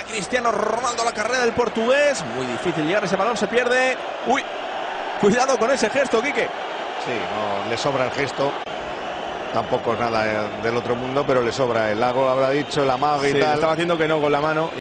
Cristiano Ronaldo, la carrera del portugués. Muy difícil llegar, ese balón se pierde. Uy, cuidado con ese gesto, Quique. Sí, no, le sobra el gesto. Tampoco es nada del otro mundo, pero le sobra el lago, habrá dicho, la mago y tal. Estaba haciendo que no con la mano.